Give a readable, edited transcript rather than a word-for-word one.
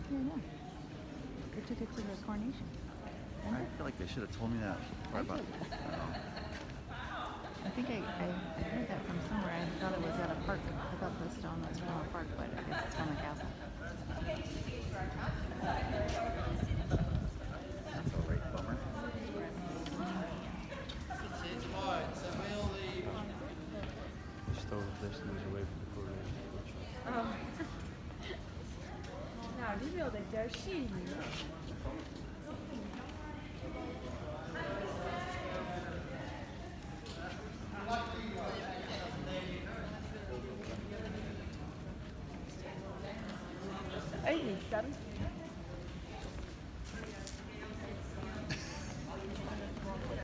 Yeah, no. They took it to the coronation. I feel like they should have told me that. Right about I think I heard that from somewhere. I thought it was at a park. I thought the stone was from a park, but I guess it's from a castle. That's all right, bummer. They stole the destinies away from the coronation. Nou, die wilde ik daar zien.